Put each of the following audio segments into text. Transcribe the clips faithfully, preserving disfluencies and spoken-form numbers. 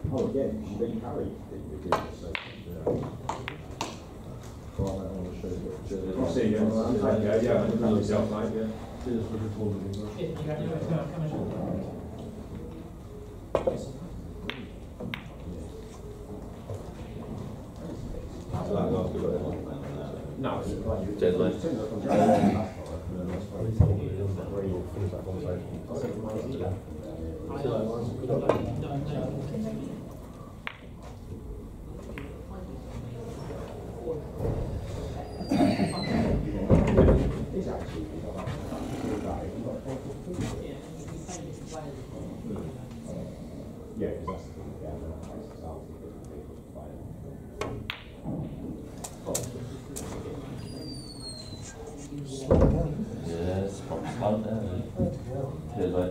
Oh, yeah, she beat Harry. I'll see you again. Yeah, yeah, and yourself, mate, yeah. Cheers for recording. No, cheers, mate. Yeah, because that's the thing, yeah, I'm not going to start with different people to play. Yeah, it's probably slow down. Cheers, mate.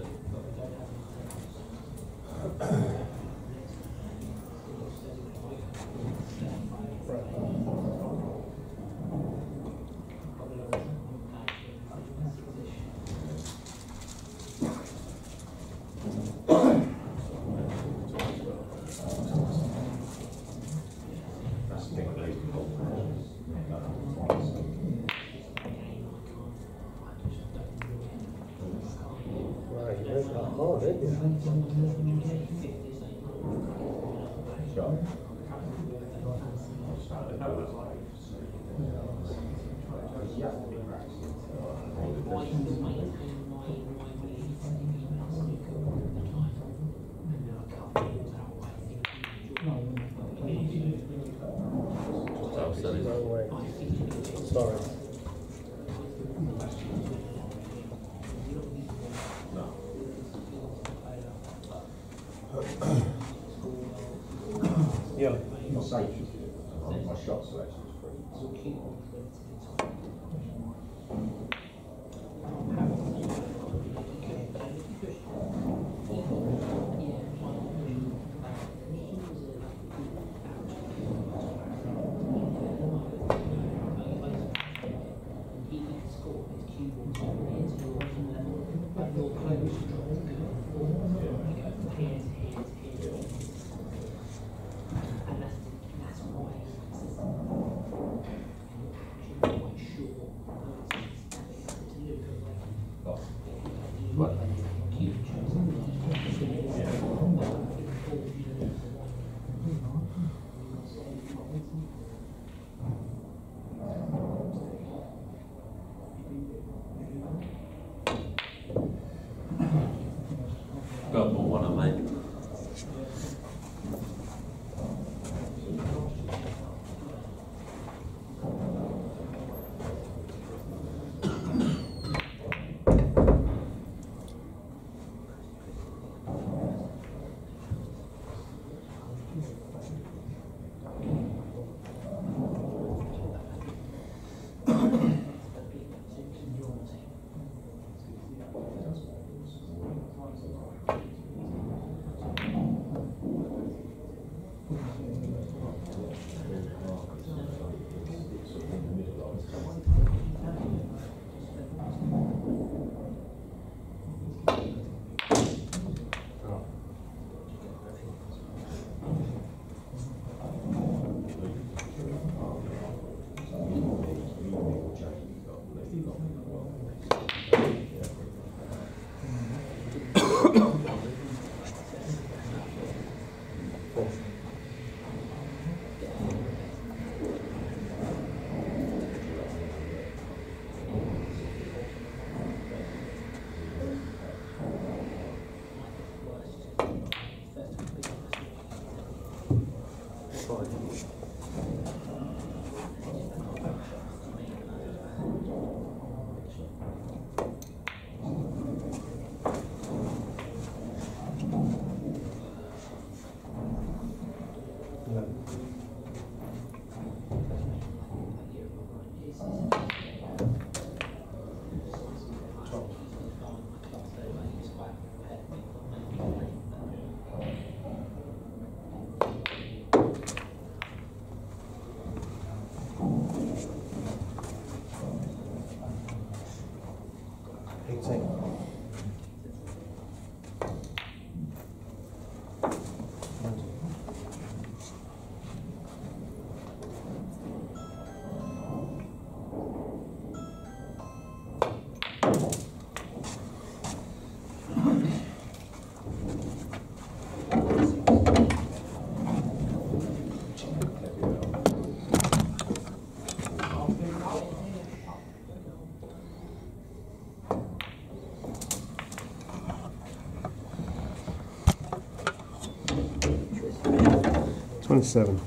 Sorry. Yeah. My safe is good. My shot selection is free. Got more one on, mate. twenty-seven.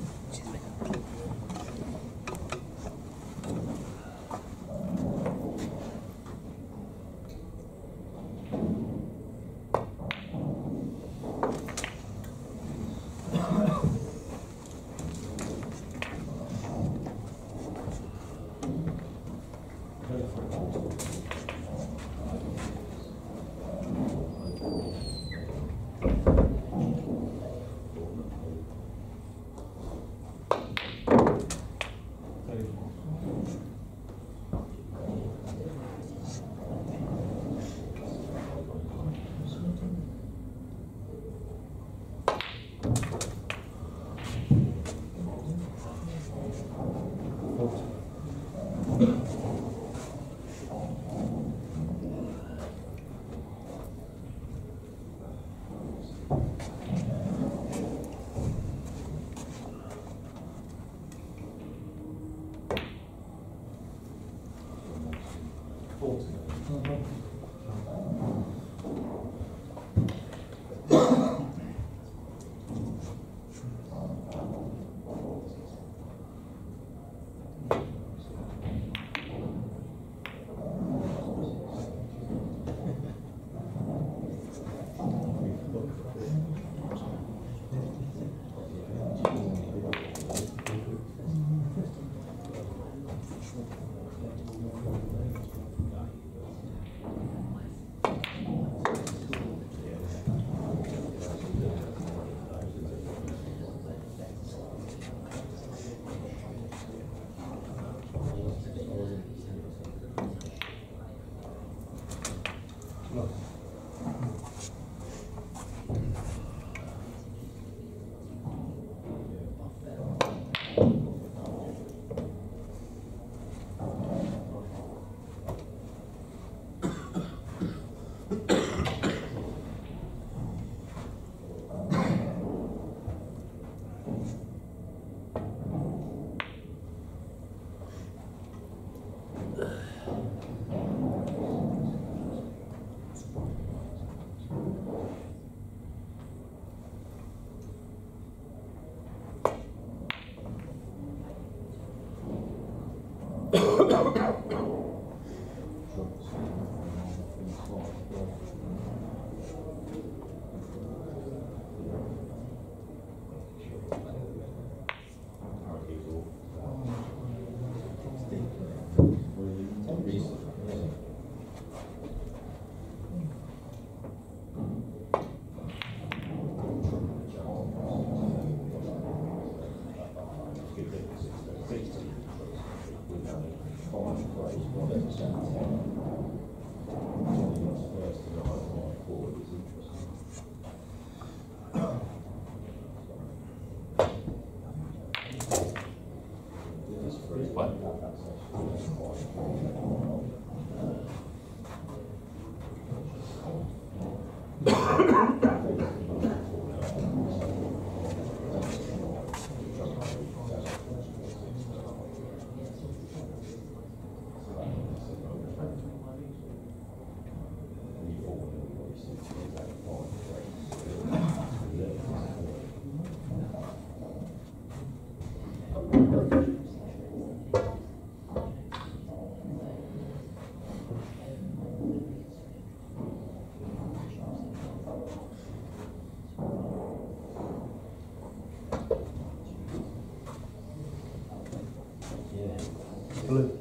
Blue.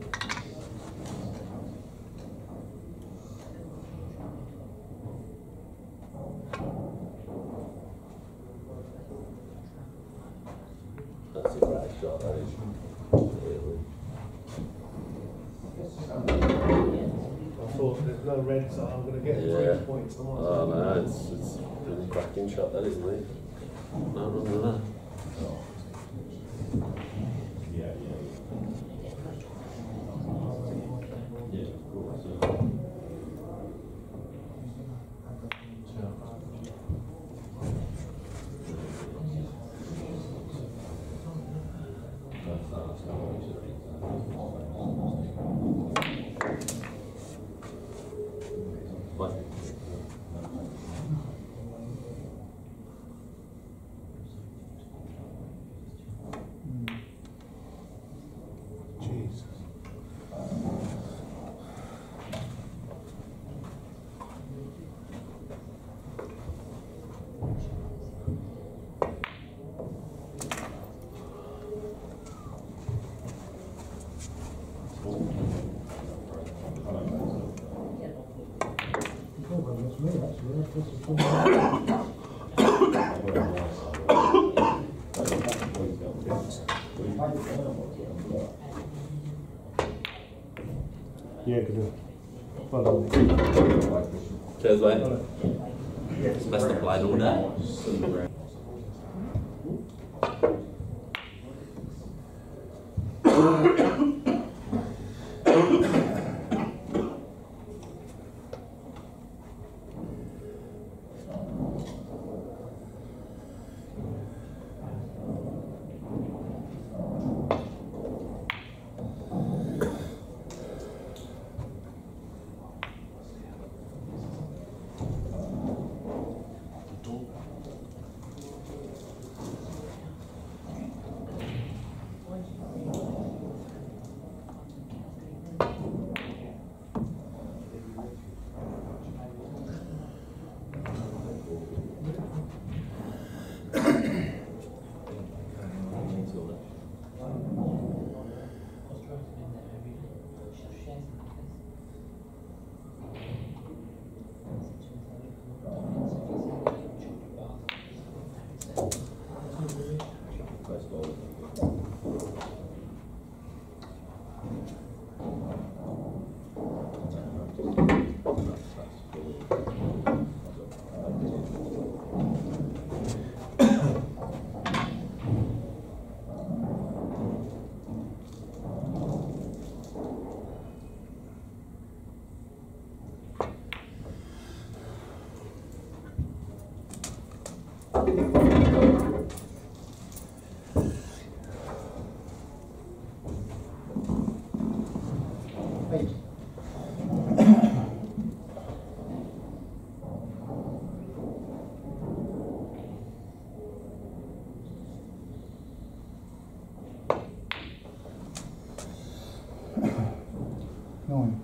That's a great shot, that is. Really. I thought there's no red, so I'm going to get Yeah. three points. Oh no, it's, it's a really cracking shot, that isn't it? No, no, no, no. Yeah, yeah. Yeah, of course. Yeah, good. Well done. Cheers, mate. It's best of played all day. Nine.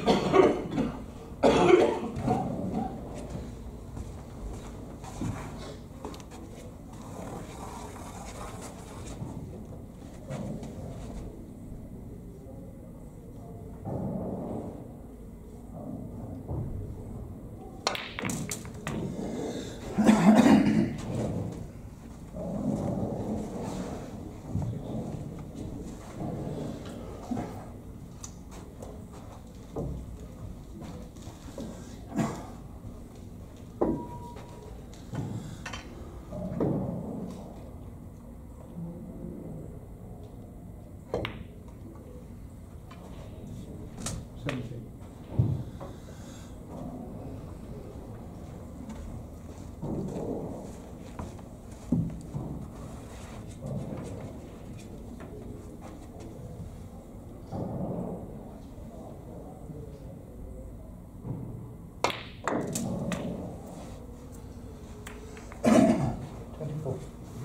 Seventeen. Twenty-four.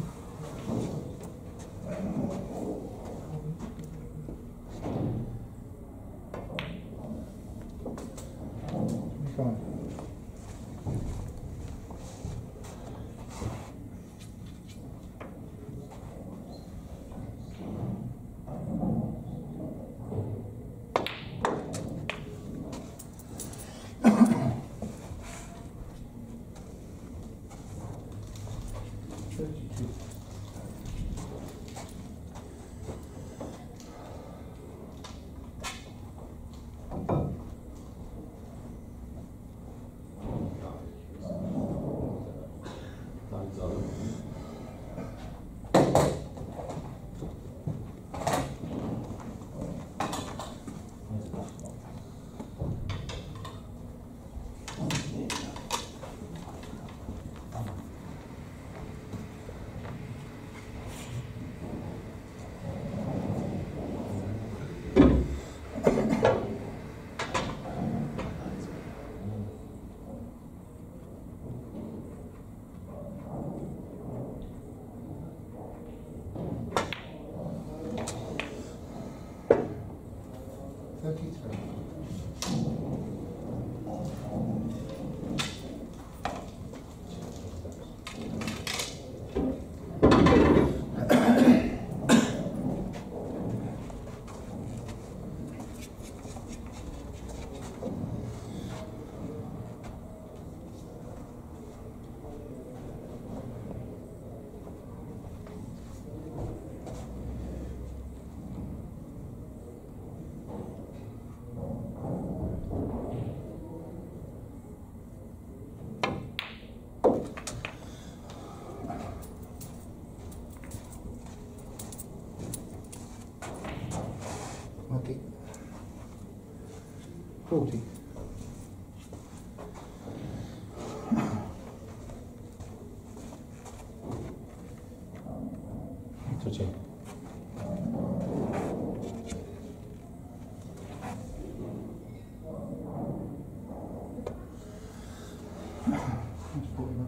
Twenty-five. Thirty-two. forty. Touching. That's forty.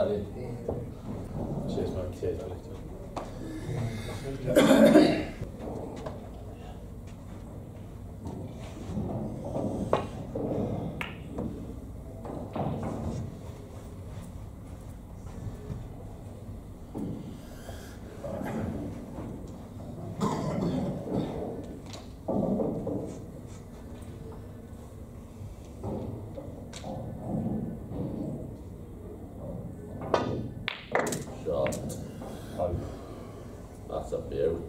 That in. Cheers, mate. Cheers, Alex. Oh. That's a beaut.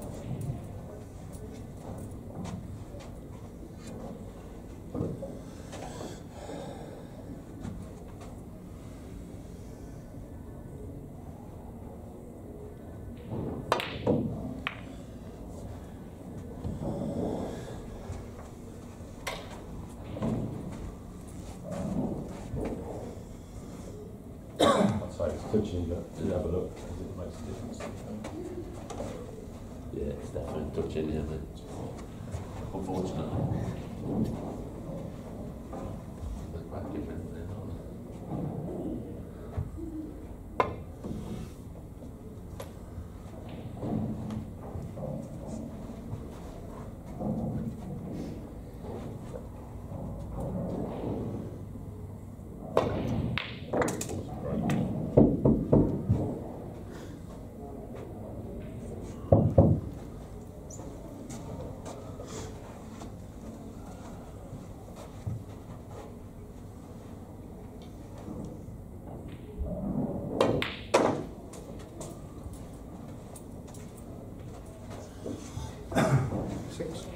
I'd say it's touching, but you have a look, because it makes a difference. Yeah, it's definitely touching, yeah, mate. Unfortunately. They're quite different, they're not. Six.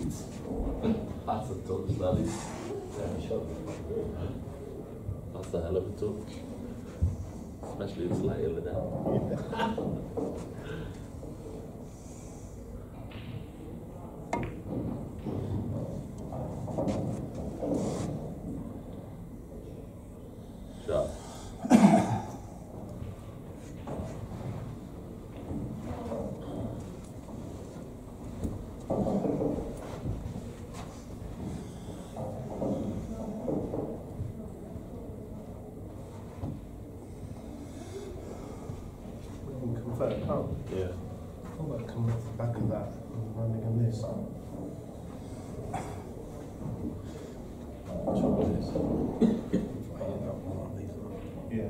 That's a touch, that is. That's a hell of a touch. Especially this late in the day. Shot. Convert, oh, Yeah. oh, that coming off the back of that and running on this. Yeah.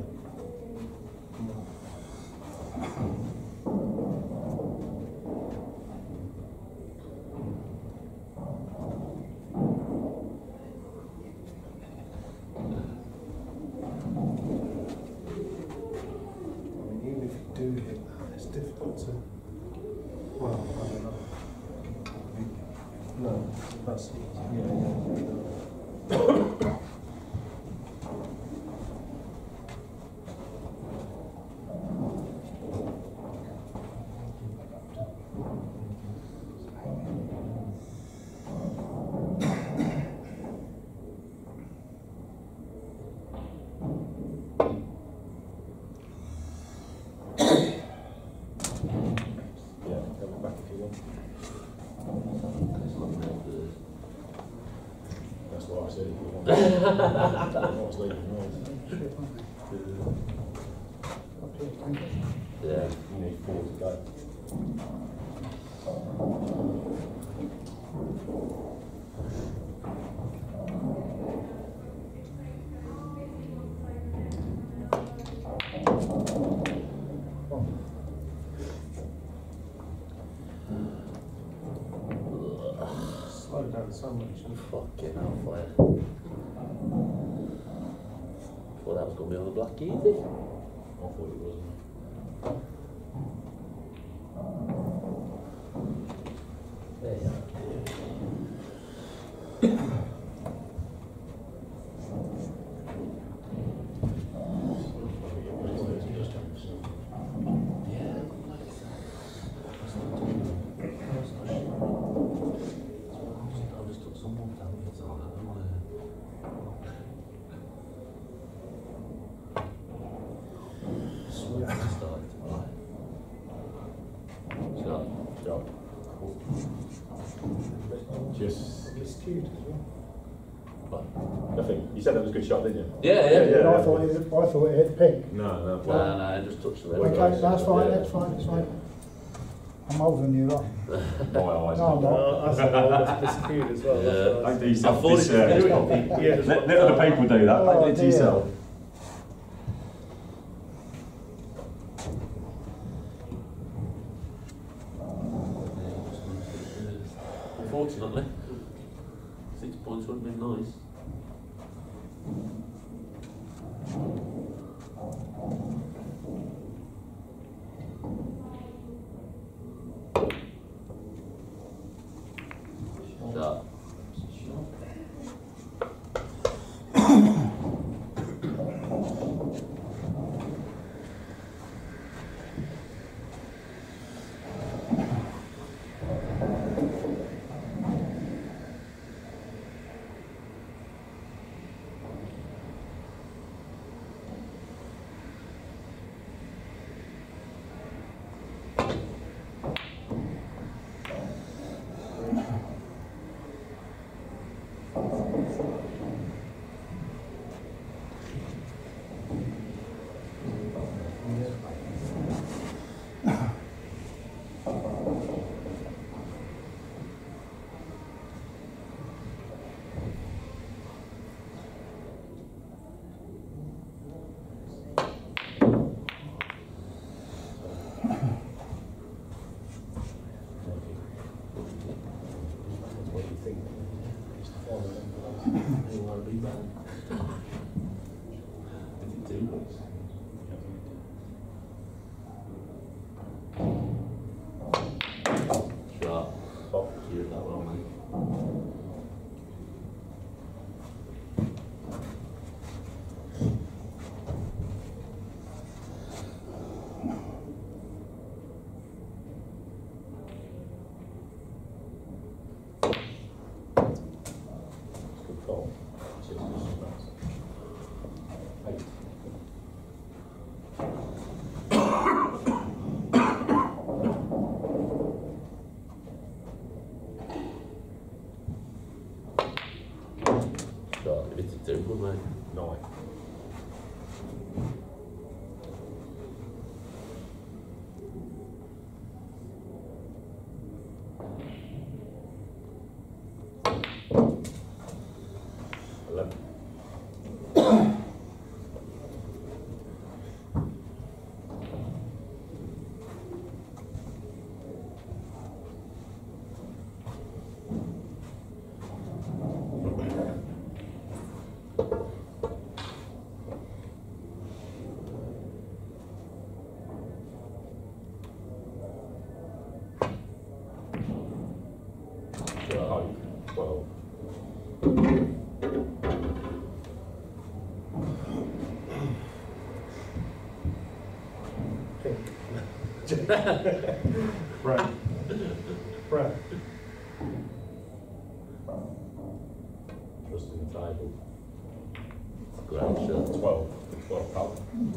Do hit that, it's difficult to, well, I don't know. No, that's easy. Yeah, yeah. That's why I said it. I was leaving Yeah. You need four to go. Slow down so much. Fucking hell, fire. Thought that was going to be on the black easy. I thought it wasn't. There you are. Just, It's cute as well. nothing. You said that was a good shot, didn't you? Yeah, yeah, Yeah, yeah. yeah. I thought it, I thought it hit pink. No, no. No, no, I just touched the red. Okay, that's fine, that's fine, that's fine. I'm older than you, lot. My eyes. No, I'm not. Oh, I said, oh, that's, it's cute as well. Yeah. That's Don't nice. do yourself I thought it disservice, was Bob. very- Yeah. Let, let other people do that. Oh, Don't do it to dear. yourself. Unfortunately, six points would have been nice. Shot. Shot. Fuck you, that one, mate. Cool. Cheers, Kristian. Eight. God, it's a terrible mate. Nine. Eleven. Twelve. Twelve. Pink. Right. Right. Trust in the table. Great shot. Twelve. Twelve, pal.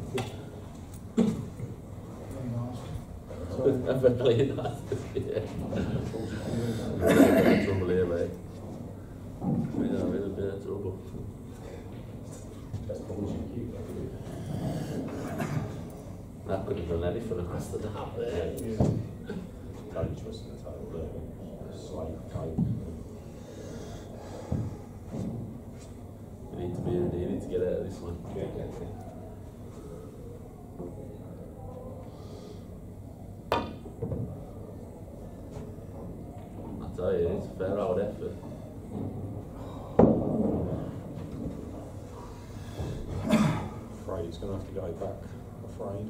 Very nice. Very nice. Yeah. Trouble here, mate. We are in a bit of trouble. Best balls you keep. That could have done anything across the top there. Don't trust in the table there. Slight tight. You need to be in, you need to get out of this one. Yeah, yeah, yeah. I tell you, it's a fair old effort. Afraid he's going to have to go back. Afraid.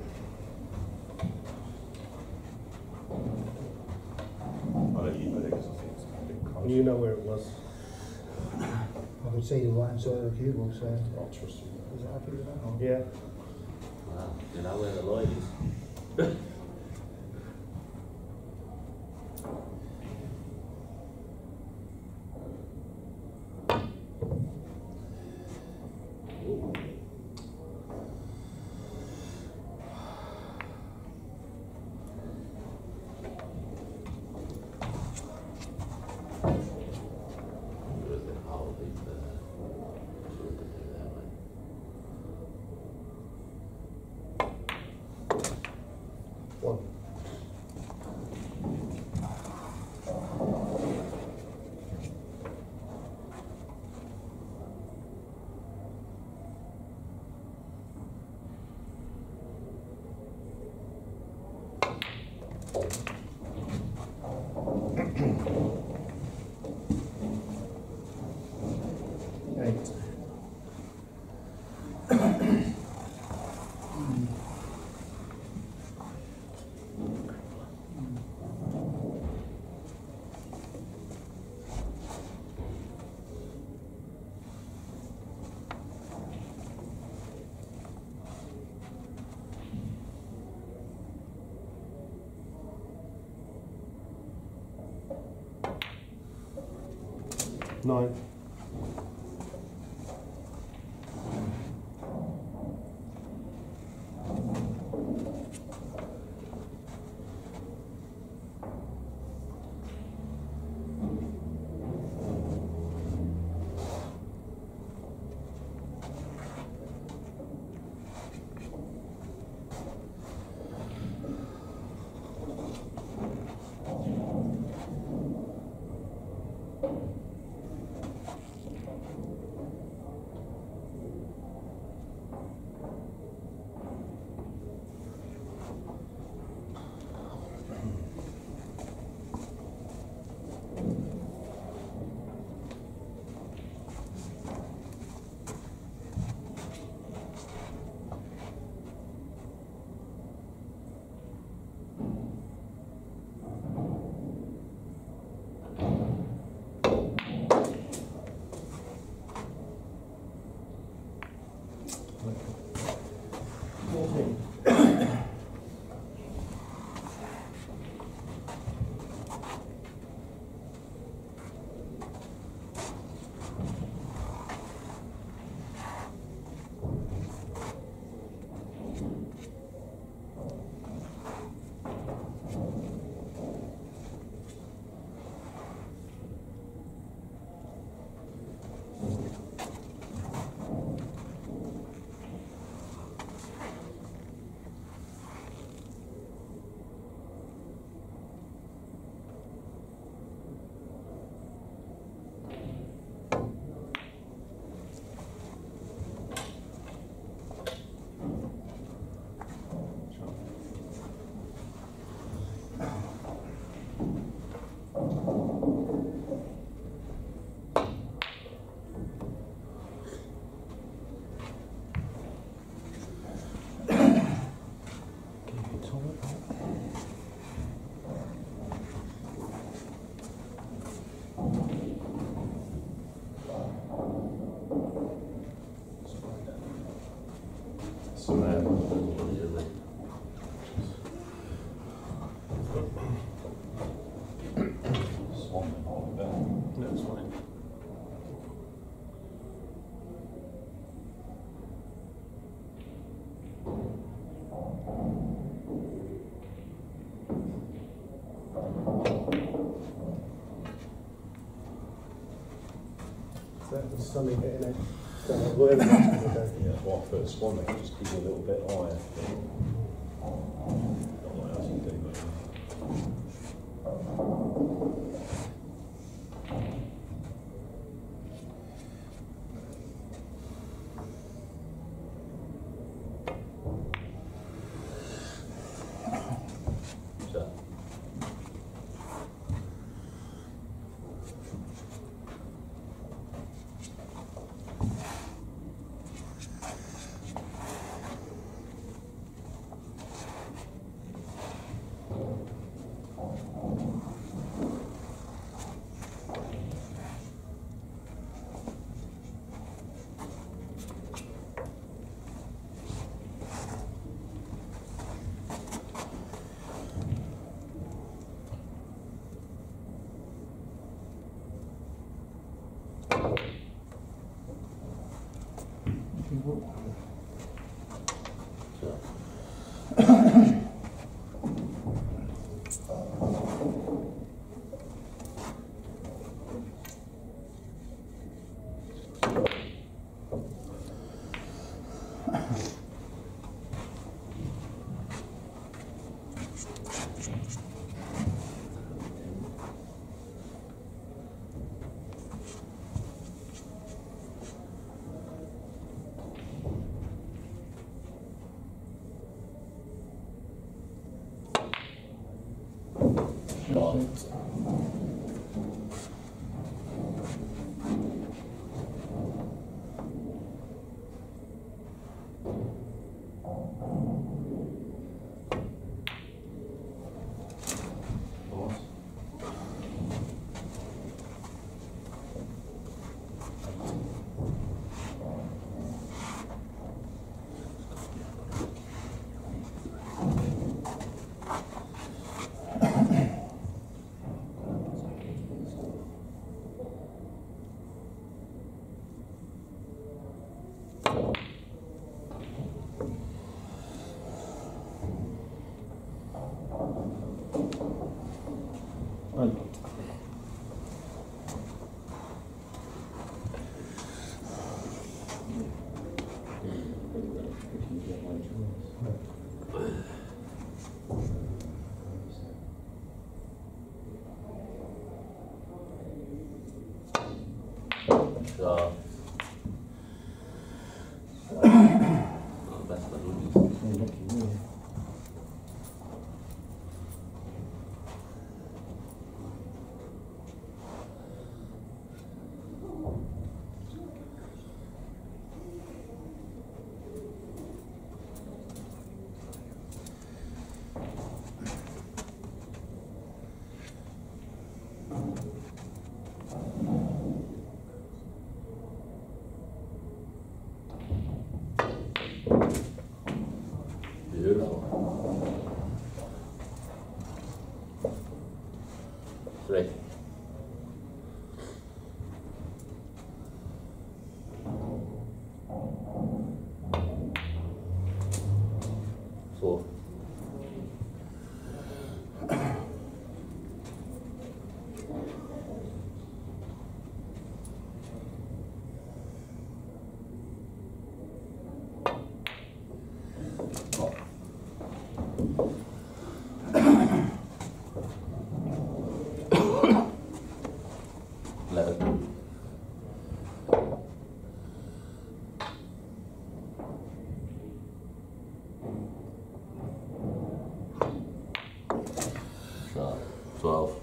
I'll let you know because I think it's a bit close. You know where it was. I could see the right hand side of the cue ball, so I'll trust you. is it happy with that? Or? Yeah. Wow, you know where the light is. Ooh. There is a hole deep there. Sure could do that way. One. Eight. Nine. No, it's fine. So that was sunny getting it. Don't know where the rest of the day. Yeah, well, first one, they can just keep it a little bit higher. Not what else you do, but so. So, not best of luck. Beautiful. Three. Four. Eleven. So, twelve.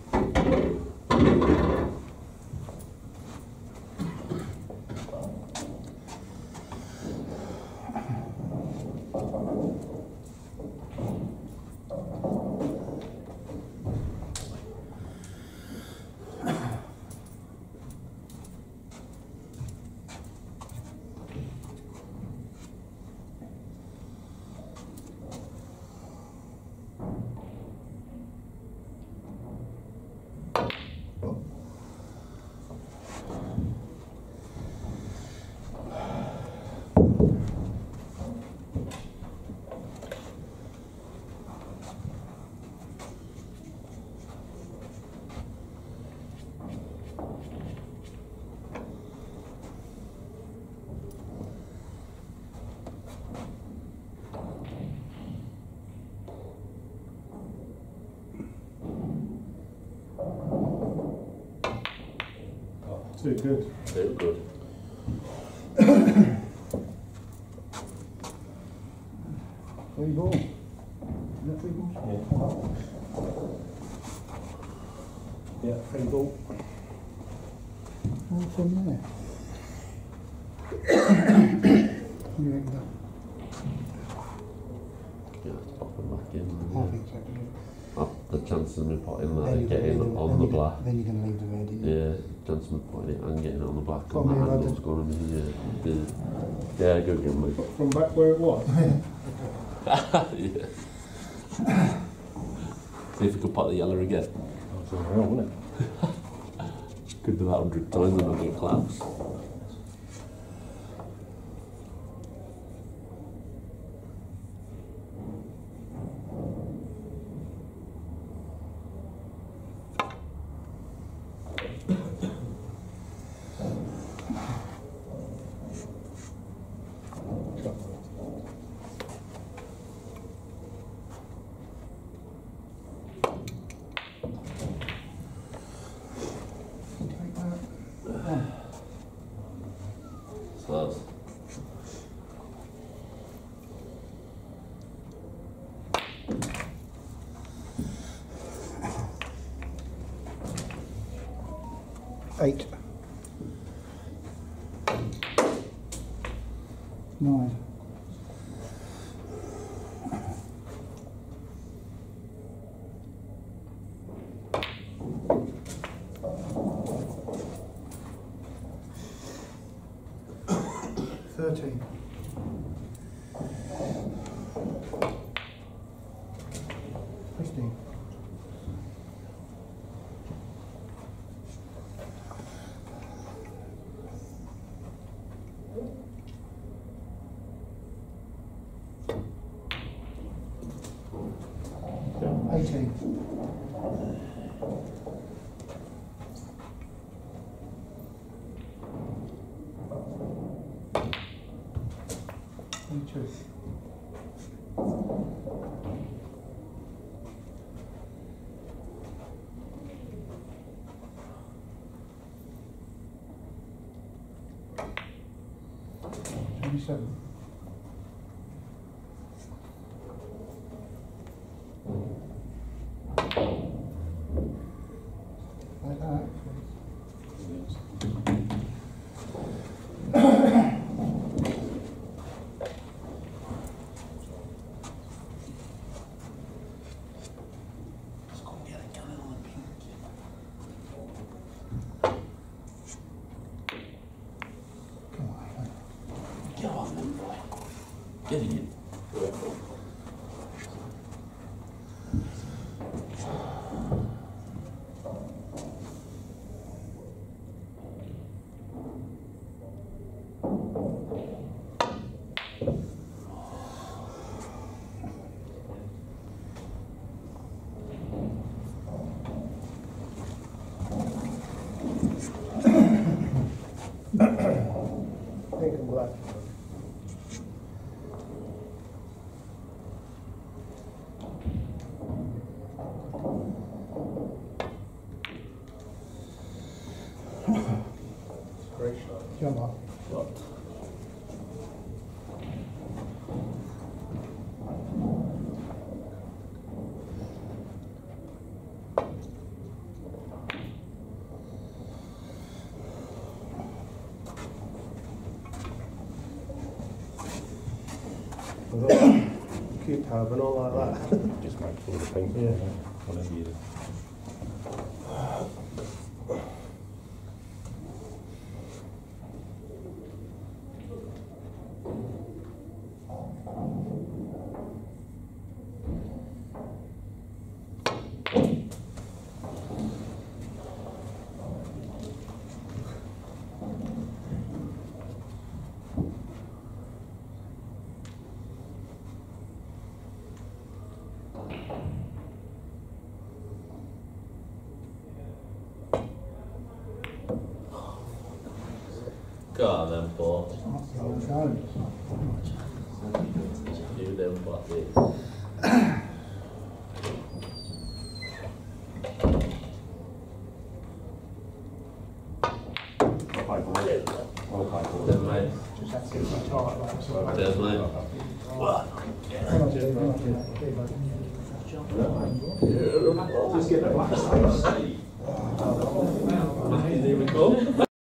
Too good. Too good. Three ball. Is that three balls? Yeah. Yeah, free ball. All from there. You reckon that? Yeah, let's pop them back in. I think so. Oh, the chances of me putting Then that you're getting gonna- on then the you're gonna- black. Then you're going to leave the red. isn't it? Yeah, chances of me putting it and getting it on the black Come and the on, handle's Roger. going to be yeah, yeah. Yeah, go again, mate. From back where it was. Yeah. See if we could put the yellow again. That's unreal, wouldn't it? Could do that a hundred times and I'll get claps. Take that. So that's Eight. Nine. Thirteen. Fifteen. Eighteen. Twenty-two. Twenty-seven. Like that. Come on. get on then, boy. Get in. Pink and black. Great shot. Jump up. What? Cute tab and all like that. Just make sure the pink, Yeah. whatever you do. Go on then, Paul. That's how it goes. You them buddy. high ball. Well high ball. Dead mate. Just absolutely tight, like, so. Dead mate. Come on, Steve, come on, Steve. Just get the black side. Lucky they recall.